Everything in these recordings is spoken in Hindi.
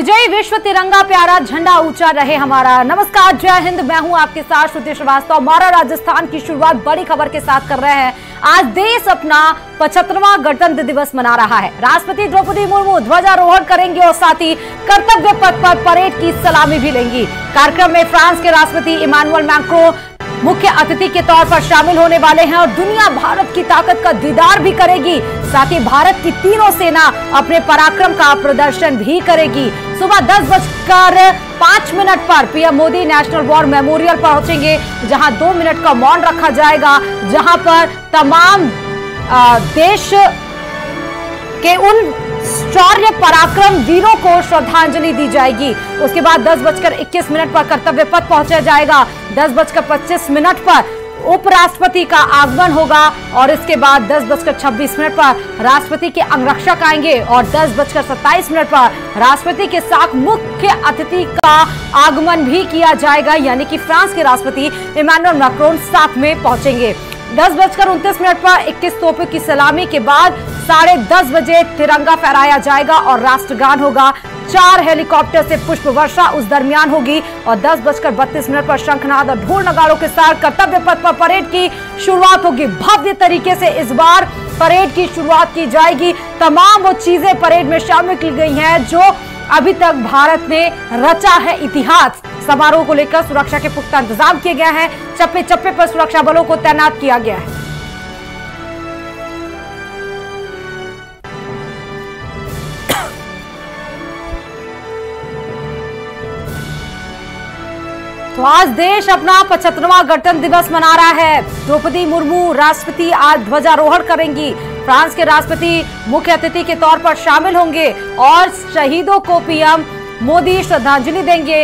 विजयी विश्व तिरंगा प्यारा झंडा ऊंचा रहे हमारा। नमस्कार, जय हिंद। मैं हूं आपके साथ श्रुति श्रीवास्तव। हमारा राजस्थान की शुरुआत बड़ी खबर के साथ कर रहे हैं। आज देश अपना 75वां गणतंत्र दिवस मना रहा है। राष्ट्रपति द्रौपदी मुर्मू ध्वजारोहण करेंगे और साथ ही कर्तव्य पथ पर परेड की सलामी भी लेंगी। कार्यक्रम में फ्रांस के राष्ट्रपति इमानुएल मैक्रों मुख्य अतिथि के तौर पर शामिल होने वाले हैं और दुनिया भारत की ताकत का दीदार भी करेगी। साथ ही भारत की तीनों सेना अपने पराक्रम का प्रदर्शन भी करेगी। सुबह 10:05 पर PM Modi national war memorial पहुंचेंगे, जहां 2 मिनट का मौन रखा जाएगा, जहां पर तमाम देश के उन शौर्य पराक्रम वीरों को श्रद्धांजलि दी जाएगी। उसके बाद 10:21 पर कर्तव्य पथ पहुंचा जाएगा। 10:25 पर उपराष्ट्रपति का आगमन होगा और इसके बाद 10:26 पर राष्ट्रपति के अंगरक्षक आएंगे और 10:27 पर राष्ट्रपति के साथ मुख्य अतिथि का आगमन भी किया जाएगा, यानी कि फ्रांस के राष्ट्रपति इमानुएल मैक्रों साथ में पहुंचेंगे। 10:29 पर 21 तोपों की सलामी के बाद 10:30 बजे तिरंगा फहराया जाएगा और राष्ट्रगान होगा। 4 हेलीकॉप्टर से पुष्प वर्षा उस दरमियान होगी और 10:32 पर शंखनाद और ढोल नगाड़ों के साथ कर्तव्य पथ पर परेड की शुरुआत होगी। भव्य तरीके से इस बार परेड की शुरुआत की जाएगी। तमाम वो चीजें परेड में शामिल की गई हैं जो अभी तक भारत ने रचा है इतिहास। समारोह को लेकर सुरक्षा के पुख्ता इंतजाम किए गए हैं। चप्पे चप्पे पर सुरक्षा बलों को तैनात किया गया है। तो आज देश अपना 75वां गणतंत्र दिवस मना रहा है। द्रौपदी मुर्मू राष्ट्रपति आज ध्वजारोहण करेंगी। फ्रांस के राष्ट्रपति मुख्य अतिथि के तौर पर शामिल होंगे और शहीदों को पीएम मोदी श्रद्धांजलि देंगे।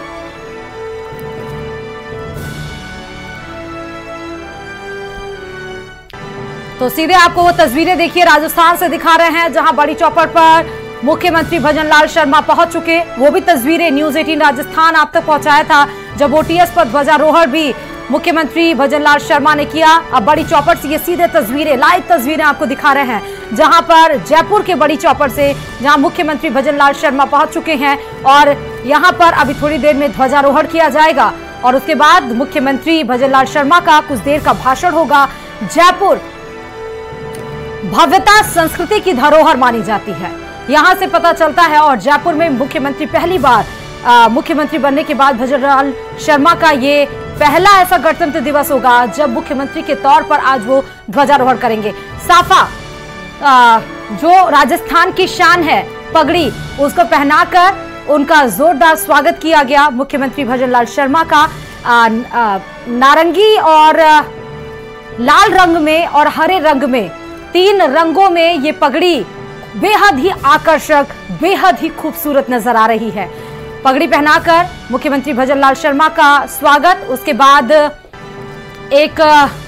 तो सीधे आपको वो तस्वीरें देखिए राजस्थान से दिखा रहे हैं, जहां बड़ी चौपड़ पर मुख्यमंत्री भजनलाल शर्मा पहुंच चुके। वो भी तस्वीरें न्यूज 18 राजस्थान आप तक पहुंचाया था, जब ओटीएस पर ध्वजारोहण भी मुख्यमंत्री भजनलाल शर्मा ने किया। अब बड़ी चौपड़ से ये सीधे तस्वीरें, लाइव तस्वीरें आपको दिखा रहे हैं, जहां पर जयपुर के बड़ी चौपड़ से जहां मुख्यमंत्री भजनलाल शर्मा पहुंच चुके हैं और यहां पर अभी थोड़ी देर में ध्वजारोहण किया जाएगा और उसके बाद मुख्यमंत्री भजनलाल शर्मा का कुछ देर का भाषण होगा। जयपुर भव्यता संस्कृति की धरोहर मानी जाती है, यहां से पता चलता है। और जयपुर में मुख्यमंत्री पहली बार मुख्यमंत्री बनने के बाद भजनलाल शर्मा का ये पहला ऐसा गणतंत्र दिवस होगा जब मुख्यमंत्री के तौर पर आज वो ध्वजारोहण करेंगे। साफा जो राजस्थान की शान है, पगड़ी, उसको पहनाकर उनका जोरदार स्वागत किया गया। मुख्यमंत्री भजनलाल शर्मा का नारंगी और लाल रंग में और हरे रंग में, 3 रंगों में ये पगड़ी बेहद ही आकर्षक, बेहद ही खूबसूरत नजर आ रही है। पगड़ी पहनाकर मुख्यमंत्री भजनलाल शर्मा का स्वागत। उसके बाद एक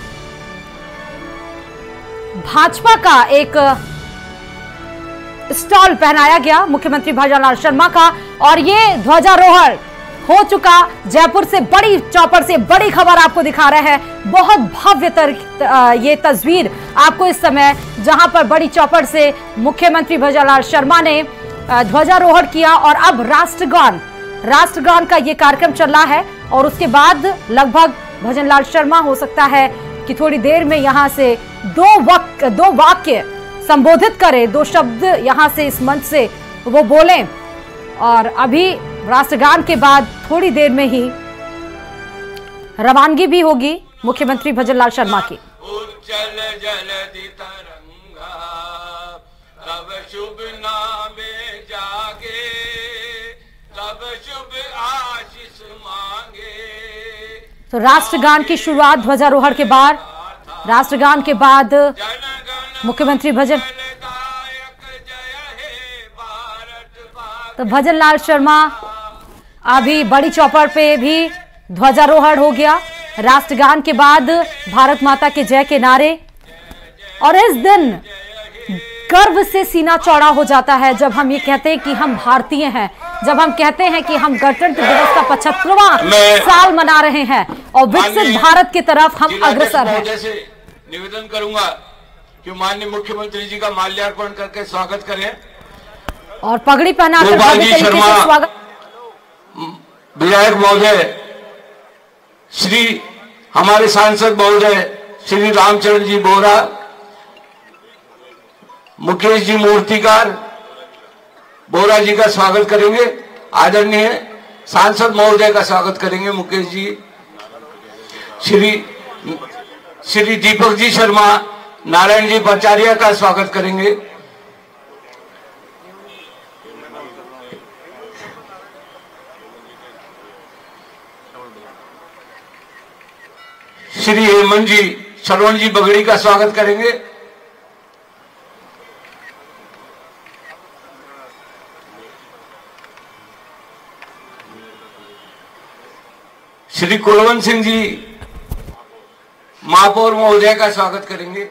भाजपा का एक स्टॉल पहनाया गया मुख्यमंत्री भजनलाल शर्मा का और ये ध्वजारोहण हो चुका। जयपुर से बड़ी चौपड़ से बड़ी खबर आपको दिखा रहे हैं। बहुत भव्य ये तस्वीर आपको इस समय, जहां पर बड़ी चौपड़ से मुख्यमंत्री भजनलाल शर्मा ने ध्वजारोहण किया और अब राष्ट्रगान का ये कार्यक्रम चल रहा है और उसके बाद लगभग भजनलाल शर्मा हो सकता है कि थोड़ी देर में यहां से दो वाक्य संबोधित करें, 2 शब्द यहां से इस मंच से वो बोलें और अभी राष्ट्रगान के बाद थोड़ी देर में ही रवानगी भी होगी मुख्यमंत्री भजनलाल शर्मा की। तब शुभ नामे जागे, तब शुभ आशीष मांगे। तो राष्ट्रगान की शुरुआत ध्वजारोहण के बाद, राष्ट्रगान के बाद मुख्यमंत्री तो भजनलाल शर्मा अभी बड़ी चौपड़ पे भी ध्वजारोहण हो गया। राष्ट्रगान के बाद भारत माता के जय के नारे और इस दिन गर्व से सीना चौड़ा हो जाता है जब हम ये कहते हैं कि हम भारतीय हैं, जब हम कहते हैं कि हम गणतंत्र दिवस का 75वां साल मना रहे हैं और विकसित भारत की तरफ हम अग्रसर हैं। निवेदन करूंगा कि माननीय मुख्यमंत्री जी का माल्यार्पण करके स्वागत करें। और पगड़ी पहनाकर गोपाल जी शर्मा स्वागत। विधायक महोदय, श्री हमारे सांसद महोदय श्री रामचंद्र जी बोहरा, मुकेश जी मूर्तिकार बोहरा जी का स्वागत करेंगे। आदरणीय सांसद महोदय का स्वागत करेंगे मुकेश जी। श्री दीपक जी शर्मा नारायण जी पचारिया का स्वागत करेंगे। श्री हेमंत जी श्रवण जी बगड़ी का स्वागत करेंगे। श्री कुलवंत सिंह जी महापौर महोदय का स्वागत करेंगे।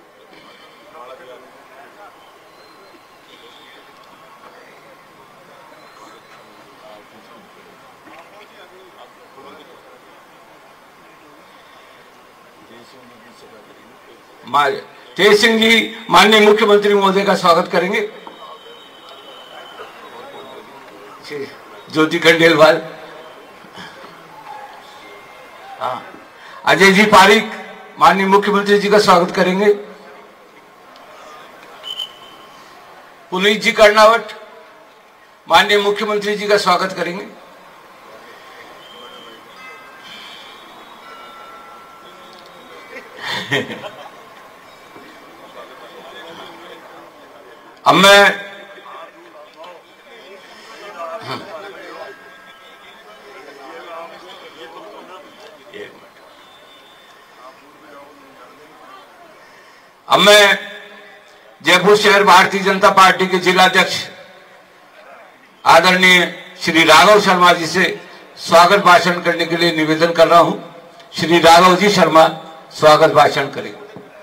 तेज सिंह जी माननीय मुख्यमंत्री महोदय का स्वागत करेंगे। ज्योति खंडेलवाल, अजय जी पारिक माननीय मुख्यमंत्री जी का स्वागत करेंगे। पुनीत जी कर्णावट माननीय मुख्यमंत्री जी का स्वागत करेंगे। अब मैं जयपुर शहर भारतीय जनता पार्टी के जिलाध्यक्ष आदरणीय श्री राघव शर्मा जी से स्वागत भाषण करने के लिए निवेदन कर रहा हूं। श्री राघव जी शर्मा स्वागत भाषण करेंगे।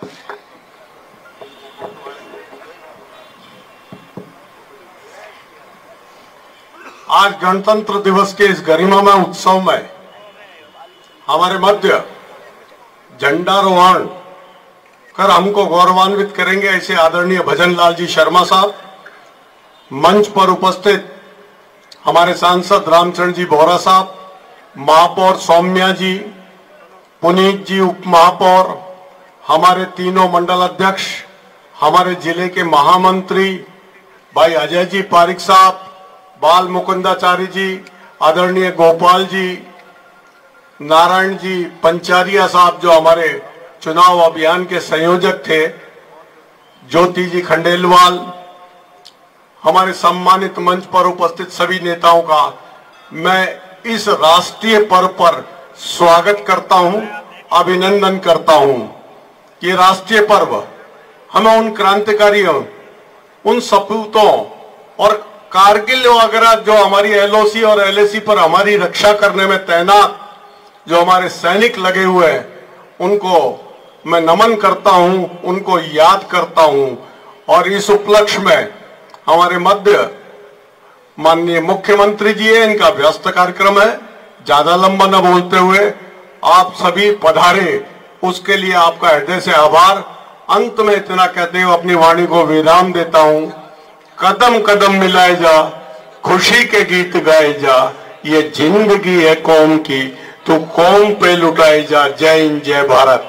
आज गणतंत्र दिवस के इस गरिमामय उत्सव में हमारे मध्य झंडारोहण कर हमको गौरवान्वित करेंगे ऐसे आदरणीय भजनलाल जी शर्मा साहब, मंच पर उपस्थित हमारे सांसद रामचंद्र जी बोहरा साहब, महापौर सौम्या जी, पुनीत जी उप महापौर, हमारे तीनों मंडल अध्यक्ष, हमारे जिले के महामंत्री भाई अजय जी पारिक साहब, बाल मुकुंदाचारी जी, आदरणीय गोपाल जी, नारायण जी पंचारिया साहब जो हमारे चुनाव अभियान के संयोजक थे, ज्योति जी खंडेलवाल, हमारे सम्मानित मंच पर उपस्थित सभी नेताओं का मैं इस राष्ट्रीय पर्व पर स्वागत करता हूं, अभिनंदन करता हूं। ये राष्ट्रीय पर्व हमें उन क्रांतिकारियों, उन सपूतों और कारगिल वगैरह जो हमारी एलओसी और एलएसी पर हमारी रक्षा करने में तैनात जो हमारे सैनिक लगे हुए हैं, उनको मैं नमन करता हूं, उनको याद करता हूं। और इस उपलक्ष्य में हमारे मध्य माननीय मुख्यमंत्री जी है, इनका व्यस्त कार्यक्रम है, ज्यादा लंबा न बोलते हुए आप सभी पधारे, उसके लिए आपका हृदय से आभार। अंत में इतना कहते हुए अपनी वाणी को विराम देता हूं। कदम कदम मिलाए जा, खुशी के गीत गाए जा, ये जिंदगी है कौम की, तू कौम पे लुटाए जा। जय हिंद, जय भारत।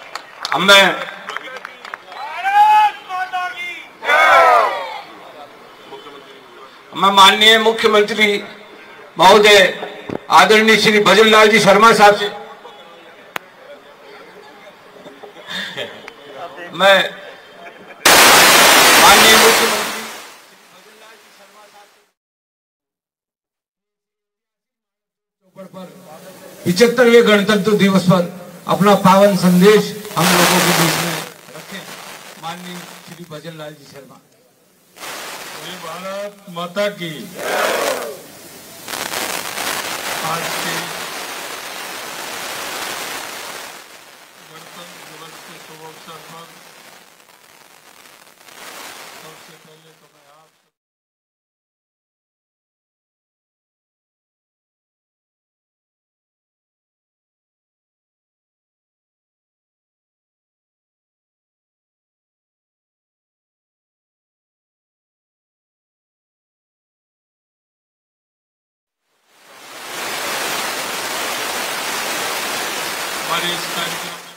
मैं माननीय मुख्यमंत्री महोदय आदरणीय श्री भजनलाल जी शर्मा साहब से मैं माननीय मुख्यमंत्री 75वें गणतंत्र दिवस पर अपना पावन संदेश हम लोगों के बीच में रखें। माननीय श्री भजनलाल जी शर्मा। भारत माता की। आज के गणतंत्र दिवस के शुभ अवसर पर सबसे पहले तो मैं आप हमारे इस कार्यक्रम में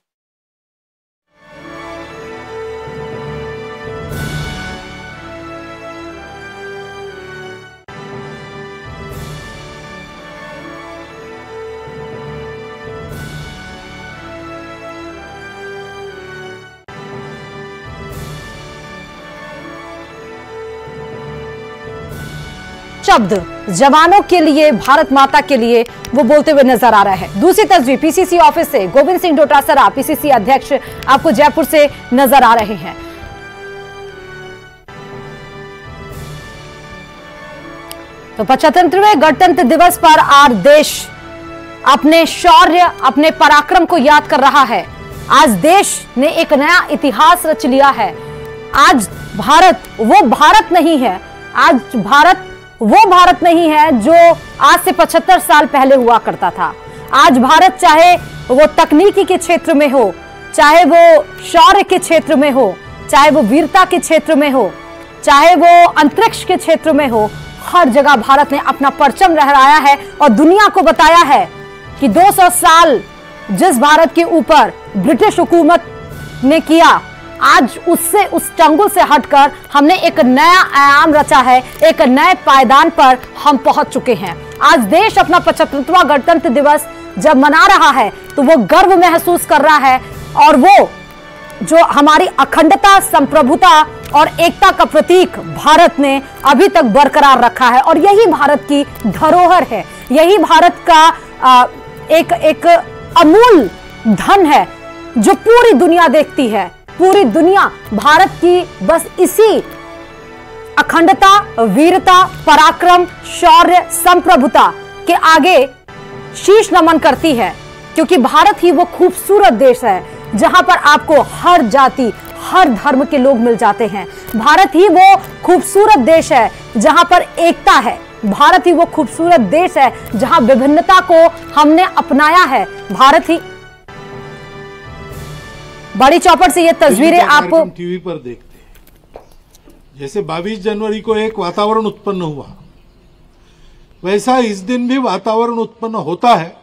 शब्द जवानों के लिए, भारत माता के लिए वो बोलते हुए नजर आ रहा है। दूसरी तस्वीर पीसीसी ऑफिस से गोविंद सिंह डोटासरा, पीसीसी अध्यक्ष आपको जयपुर से नजर आ रहे हैं। तो 75वें गणतंत्र दिवस पर आज देश अपने शौर्य, अपने पराक्रम को याद कर रहा है। आज देश ने एक नया इतिहास रच लिया है। आज भारत वो भारत नहीं है, आज भारत वो भारत नहीं है जो आज से 75 साल पहले हुआ करता था। आज भारत चाहे वो तकनीकी के क्षेत्र में हो, चाहे वो शौर्य के क्षेत्र में हो, चाहे वो वीरता के क्षेत्र में हो, चाहे वो अंतरिक्ष के क्षेत्र में हो, हर जगह भारत ने अपना परचम लहराया है और दुनिया को बताया है कि 200 साल जिस भारत के ऊपर ब्रिटिश हुकूमत ने किया, आज उससे, उस चंगुल से हटकर हमने एक नया आयाम रचा है, एक नए पायदान पर हम पहुंच चुके हैं। आज देश अपना 75वां गणतंत्र दिवस जब मना रहा है तो वो गर्व महसूस कर रहा है और वो जो हमारी अखंडता, संप्रभुता और एकता का प्रतीक भारत ने अभी तक बरकरार रखा है और यही भारत की धरोहर है, यही भारत का एक अमूल धन है जो पूरी दुनिया देखती है। पूरी दुनिया भारत की बस इसी अखंडता, वीरता, पराक्रम, शौर्य, संप्रभुता के आगे शीश नमन करती है, क्योंकि भारत ही वो खूबसूरत देश है जहां पर आपको हर जाति, हर धर्म के लोग मिल जाते हैं। भारत ही वो खूबसूरत देश है जहां पर एकता है। भारत ही वो खूबसूरत देश है जहां विभिन्नता को हमने अपनाया है। भारत ही बड़ी चौपट से ये तस्वीरें आप टीवी पर देखते हैं। जैसे 22 जनवरी को एक वातावरण उत्पन्न हुआ, वैसा इस दिन भी वातावरण उत्पन्न होता है,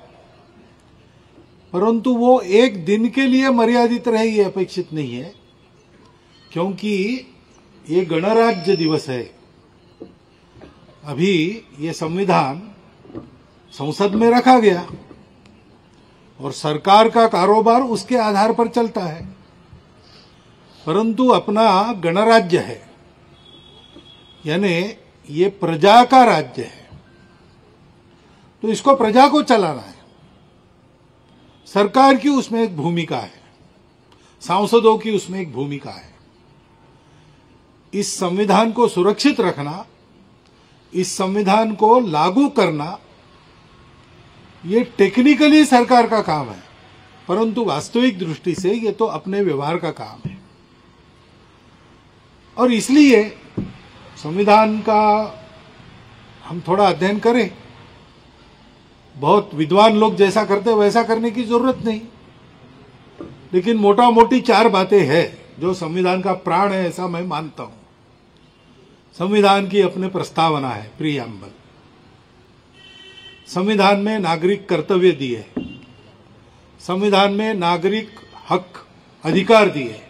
परंतु वो एक दिन के लिए मर्यादित रहे ये अपेक्षित नहीं है, क्योंकि ये गणराज्य दिवस है। अभी ये संविधान संसद में रखा गया और सरकार का कारोबार उसके आधार पर चलता है, परंतु अपना गणराज्य है, यानी ये प्रजा का राज्य है, तो इसको प्रजा को चलाना है। सरकार की उसमें एक भूमिका है, सांसदों की उसमें एक भूमिका है। इस संविधान को सुरक्षित रखना, इस संविधान को लागू करना, ये टेक्निकली सरकार का काम है, परंतु वास्तविक दृष्टि से ये तो अपने व्यवहार का काम है। और इसलिए संविधान का हम थोड़ा अध्ययन करें। बहुत विद्वान लोग जैसा करते वैसा करने की जरूरत नहीं, लेकिन मोटा मोटी 4 बातें हैं जो संविधान का प्राण है, ऐसा मैं मानता हूं। संविधान की अपने प्रस्तावना है, प्रीएम्बल। संविधान में नागरिक कर्तव्य दिए, संविधान में नागरिक हक अधिकार दिए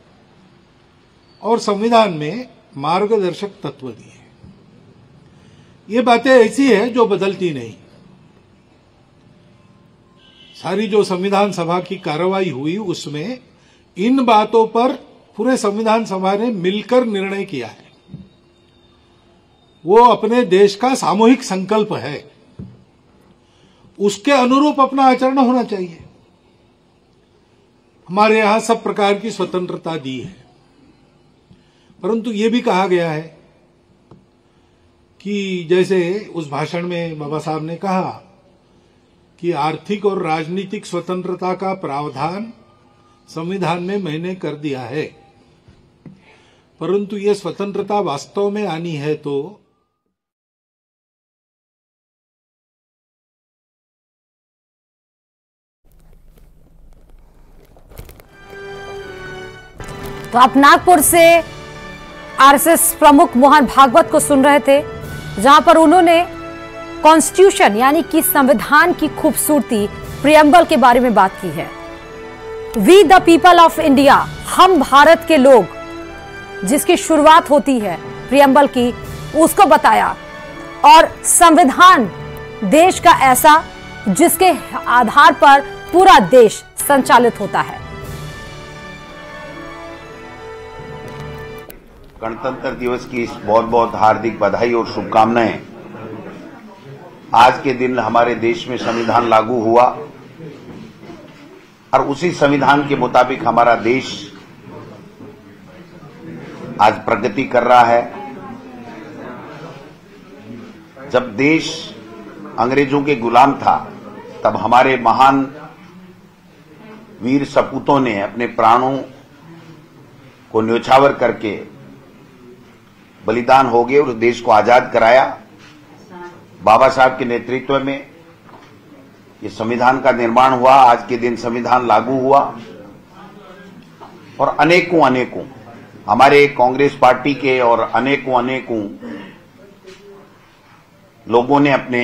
और संविधान में मार्गदर्शक तत्व दिए। ये बातें ऐसी है जो बदलती नहीं। सारी जो संविधान सभा की कार्रवाई हुई उसमें इन बातों पर पूरे संविधान सभा ने मिलकर निर्णय किया है। वो अपने देश का सामूहिक संकल्प है, उसके अनुरूप अपना आचरण होना चाहिए। हमारे यहां सब प्रकार की स्वतंत्रता दी है, परंतु ये भी कहा गया है कि जैसे उस भाषण में बाबा साहब ने कहा कि आर्थिक और राजनीतिक स्वतंत्रता का प्रावधान संविधान में मैंने कर दिया है, परंतु ये स्वतंत्रता वास्तव में आनी है तो आप नागपुर से आरएसएस प्रमुख मोहन भागवत को सुन रहे थे, जहां पर उन्होंने कॉन्स्टिट्यूशन यानी कि संविधान की खूबसूरती, प्रियम्बल के बारे में बात की है। We the people of India, हम भारत के लोग, जिसकी शुरुआत होती है प्रियम्बल की, उसको बताया। और संविधान देश का ऐसा जिसके आधार पर पूरा देश संचालित होता है। गणतंत्र दिवस की बहुत बहुत हार्दिक बधाई और शुभकामनाएं। आज के दिन हमारे देश में संविधान लागू हुआ और उसी संविधान के मुताबिक हमारा देश आज प्रगति कर रहा है। जब देश अंग्रेजों के गुलाम था तब हमारे महान वीर सपूतों ने अपने प्राणों को न्योछावर करके बलिदान हो गए और देश को आजाद कराया। बाबा साहब के नेतृत्व में ये संविधान का निर्माण हुआ। आज के दिन संविधान लागू हुआ और अनेकों हमारे कांग्रेस पार्टी के और अनेकों लोगों ने अपने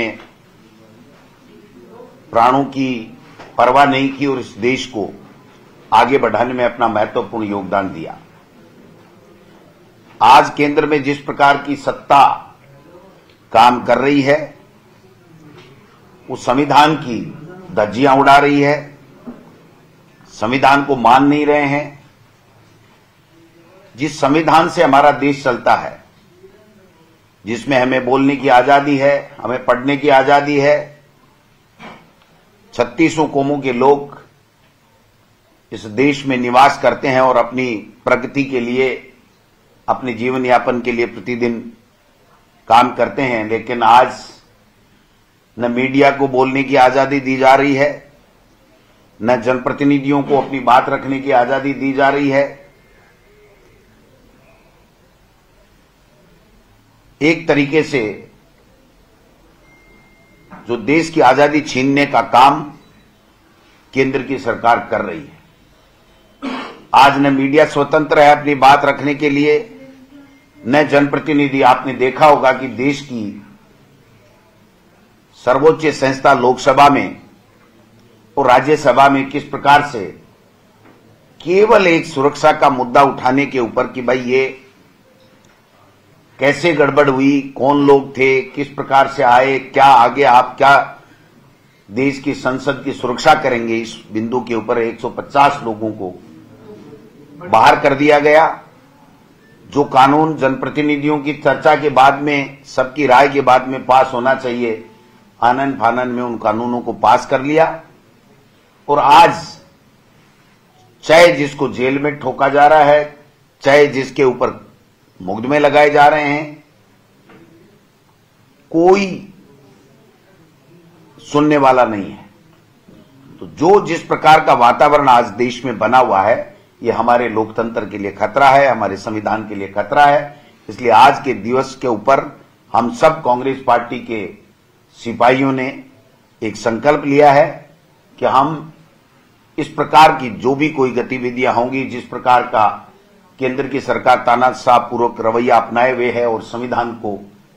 प्राणों की परवाह नहीं की और इस देश को आगे बढ़ाने में अपना महत्वपूर्ण योगदान दिया। आज केंद्र में जिस प्रकार की सत्ता काम कर रही है, वो संविधान की धज्जियां उड़ा रही है, संविधान को मान नहीं रहे हैं। जिस संविधान से हमारा देश चलता है, जिसमें हमें बोलने की आजादी है, हमें पढ़ने की आजादी है, 36 कौमों के लोग इस देश में निवास करते हैं और अपनी प्रगति के लिए, अपने जीवन यापन के लिए प्रतिदिन काम करते हैं। लेकिन आज न मीडिया को बोलने की आजादी दी जा रही है, न जनप्रतिनिधियों को अपनी बात रखने की आजादी दी जा रही है। एक तरीके से जो देश की आजादी छीनने का काम केंद्र की सरकार कर रही है। आज न मीडिया स्वतंत्र है अपनी बात रखने के लिए, न जनप्रतिनिधि। आपने देखा होगा कि देश की सर्वोच्च संस्था लोकसभा में और राज्यसभा में किस प्रकार से केवल एक सुरक्षा का मुद्दा उठाने के ऊपर कि भाई ये कैसे गड़बड़ हुई, कौन लोग थे, किस प्रकार से आए, क्या आगे आप क्या देश की संसद की सुरक्षा करेंगे, इस बिंदु के ऊपर 150 लोगों को बाहर कर दिया गया। जो कानून जनप्रतिनिधियों की चर्चा के बाद में, सबकी राय के बाद में पास होना चाहिए, आनन फानन में उन कानूनों को पास कर लिया। और आज चाहे जिसको जेल में ठोका जा रहा है, चाहे जिसके ऊपर मुकदमे लगाए जा रहे हैं, कोई सुनने वाला नहीं है। तो जो जिस प्रकार का वातावरण आज देश में बना हुआ है, ये हमारे लोकतंत्र के लिए खतरा है, हमारे संविधान के लिए खतरा है। इसलिए आज के दिवस के ऊपर हम सब कांग्रेस पार्टी के सिपाहियों ने एक संकल्प लिया है कि हम इस प्रकार की जो भी कोई गतिविधियां होंगी, जिस प्रकार का केंद्र की सरकार तानाशाह पूर्वक रवैया अपनाए हुए है और संविधान को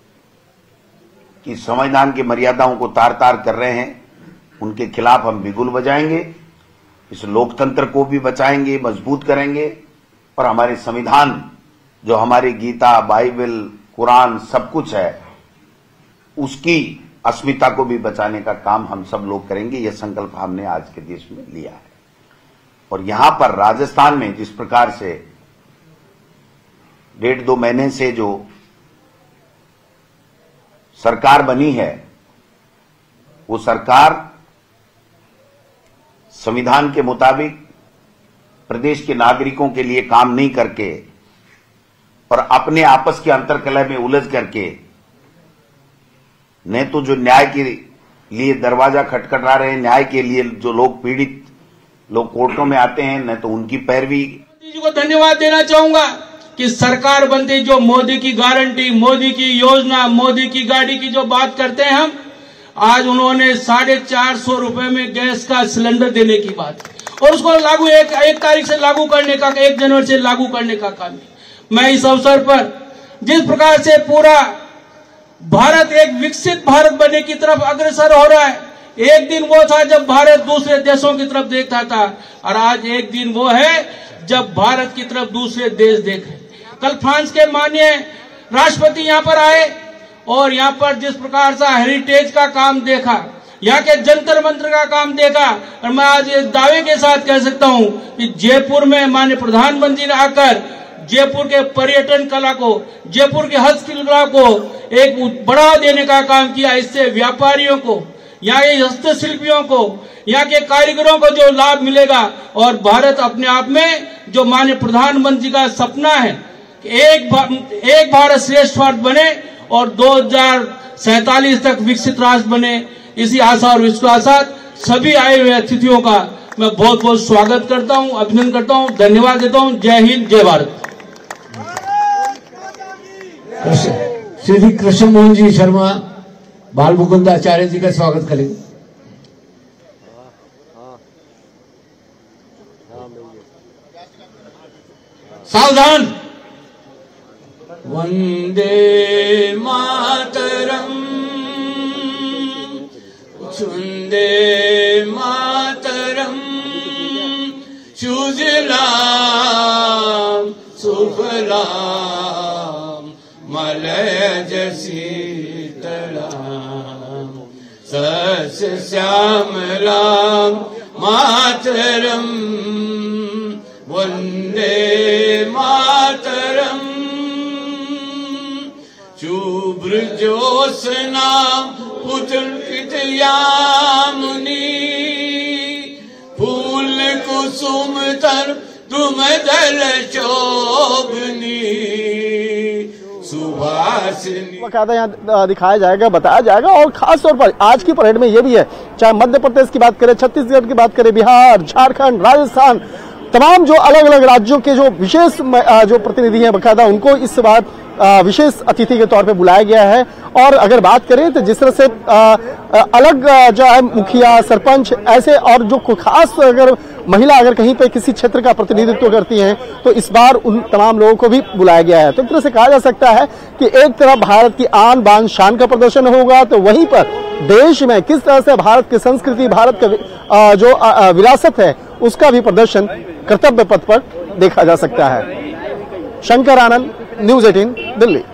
कि संविधान की मर्यादाओं को तार तार कर रहे हैं, उनके खिलाफ हम बिगुल बजाएंगे। इस लोकतंत्र को भी बचाएंगे, मजबूत करेंगे और हमारे संविधान जो हमारी गीता, बाइबल, कुरान सब कुछ है, उसकी अस्मिता को भी बचाने का काम हम सब लोग करेंगे। यह संकल्प हमने आज के देश में लिया है। और यहां पर राजस्थान में जिस प्रकार से 1.5-2 महीने से जो सरकार बनी है, वो सरकार संविधान के मुताबिक प्रदेश के नागरिकों के लिए काम नहीं करके और अपने आपस के अंतर्कलह में उलझ करके न तो जो न्याय के लिए दरवाजा खटखटा रहे हैं, न्याय के लिए जो लोग पीड़ित लोग कोर्टों में आते हैं, न तो उनकी पैरवी। मोदी जी को धन्यवाद देना चाहूंगा कि सरकार बनते जो मोदी की गारंटी, मोदी की योजना, मोदी की गाड़ी की जो बात करते हैं हम, आज उन्होंने 450 रुपए में गैस का सिलेंडर देने की बात और उसको लागू एक तारीख से लागू करने का, 1 जनवरी से लागू करने का काम है। मैं इस अवसर पर जिस प्रकार से पूरा भारत एक विकसित भारत बनने की तरफ अग्रसर हो रहा है, एक दिन वो था जब भारत दूसरे देशों की तरफ देखता था, और आज एक दिन वो है जब भारत की तरफ दूसरे देश देखे। कल फ्रांस के माननीय राष्ट्रपति यहाँ पर आए और यहाँ पर जिस प्रकार से हेरिटेज का काम देखा, यहाँ के जंतर मंत्र का काम देखा, और मैं आज इस दावे के साथ कह सकता हूँ कि जयपुर में माननीय प्रधानमंत्री ने आकर जयपुर के पर्यटन कला को, जयपुर के हस्तशिल्प को एक बढ़ावा देने का काम किया। इससे व्यापारियों को, यहाँ के हस्तशिल्पियों को, यहाँ के कारीगरों को जो लाभ मिलेगा, और भारत अपने आप में जो माननीय प्रधानमंत्री का सपना है कि एक भारत श्रेष्ठ भारत बने और 2047 तक विकसित राष्ट्र बने, इसी आशा और विश्वास सभी आए हुए अतिथियों का मैं बहुत बहुत स्वागत करता हूं, अभिनंदन करता हूं, धन्यवाद देता हूं। जय हिंद, जय भारत। श्री कृष्ण मोहन जी शर्मा बाल मुकुंद आचार्य जी का स्वागत करेंगे। सावधान। वंदे मातरम, वंदे मातरम, सुजलाम सुफलाम मलयज शीतलाम सस्य श्यामलाम मातरम, वंदे मातरम, शुभ्र ज्योत्स्ना पुलकित यामिनी, फूल कुसुम तर तुम दल शोभनी, सुभाषिनी। बाकायदा यहाँ दिखाया जाएगा, बताया जाएगा। और खास तौर पर आज की परेड में ये भी है, चाहे मध्य प्रदेश की बात करें, छत्तीसगढ़ की बात करें, बिहार, झारखंड, राजस्थान, तमाम जो अलग अलग राज्यों के जो विशेष जो प्रतिनिधि हैं बाकायदा उनको इस बार विशेष अतिथि के तौर पे बुलाया गया है। और अगर बात करें तो जिस तरह से अलग जो है मुखिया, सरपंच, ऐसे और जो खास अगर महिला अगर कहीं पे किसी क्षेत्र का प्रतिनिधित्व करती हैं तो इस बार उन तमाम लोगों को भी बुलाया गया है। तो एक तरह से कहा जा सकता है कि एक तरफ भारत की आन बान शान का प्रदर्शन होगा, तो वहीं पर देश में किस तरह से भारत की संस्कृति, भारत का जो विरासत है उसका भी प्रदर्शन कर्तव्य पथ पर देखा जा सकता है। शंकर आनंद, न्यूज़ 18, दिल्ली।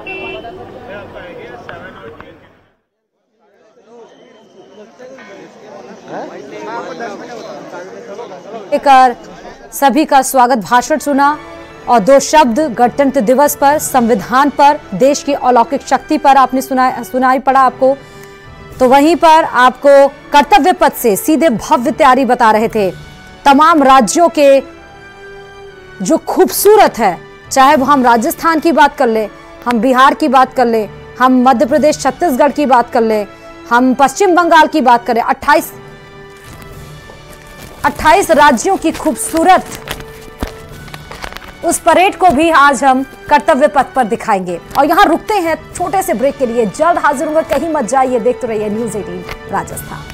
लेकर सभी का स्वागत भाषण सुना और दो शब्द गणतंत्र दिवस पर, संविधान पर, देश की अलौकिक शक्ति पर आपने सुनाई पड़ा आपको। तो वहीं पर आपको कर्तव्य पथ से सीधे भव्य तैयारी बता रहे थे तमाम राज्यों के जो खूबसूरत है, चाहे वो हम राजस्थान की बात कर ले, हम बिहार की बात कर ले, हम मध्य प्रदेश छत्तीसगढ़ की बात कर ले, हम पश्चिम बंगाल की बात करें, 28 राज्यों की खूबसूरत उस परेड को भी आज हम कर्तव्य पथ पर दिखाएंगे। और यहाँ रुकते हैं छोटे से ब्रेक के लिए, जल्द हाजिर होंगे, कहीं मत जाइए, देखते रहिए न्यूज़ 18 राजस्थान।